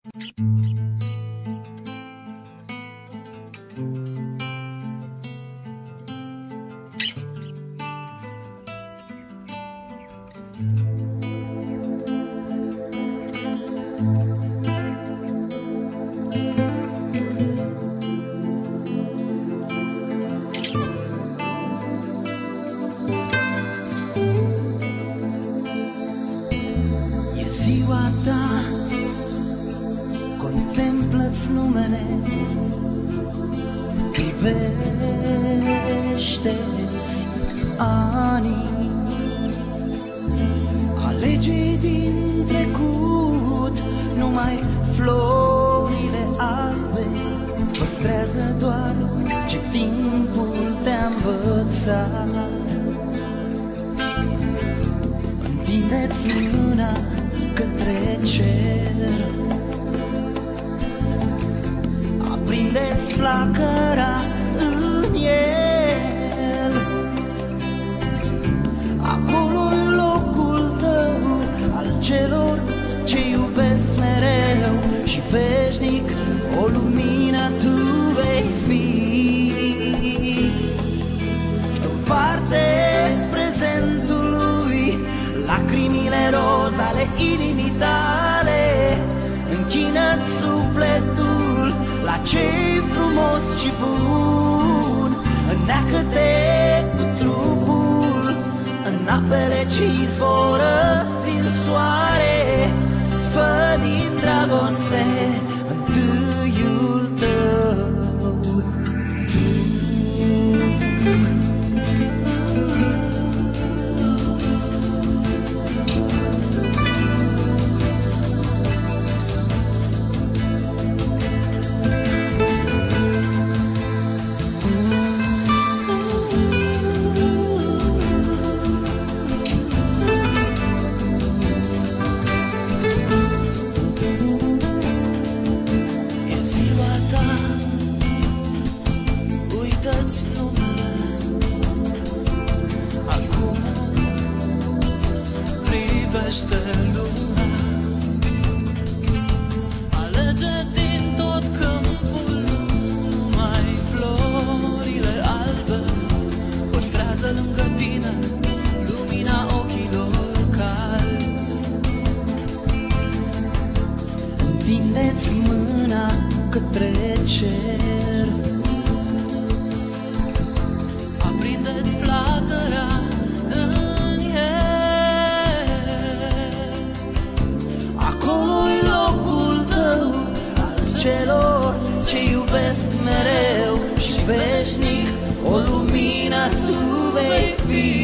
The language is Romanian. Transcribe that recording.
Ziua ta, contemplă-ți numele, privește-ți anii, alege din trecut numai florile albe, păstrează doar ce timpul te-a învățat. Întindeți mâna către cer, aprindeți flacăra în el. Acolo-i locul tău, al celor ce iubesc mereu, și veșnic o lumină tu vei fi. Împarte prezentului lacrimile roz ale inimii tale, închină-ți sufletul la ce-i frumos și bun, înneacă-te cu trupul în apele ce izvoră din soare, fă din dragoste întâiul tău. Uită-ți numele, acum privește lumea, alege din tot câmpul numai florile albe, păstrează lângă tine lumina ochilor calzi. Întindeți mâna către cer, aprindeți flacăra în el. Acolo-i locul tău, al celor ce iubesc mereu, și veșnic o lumină tu vei fi.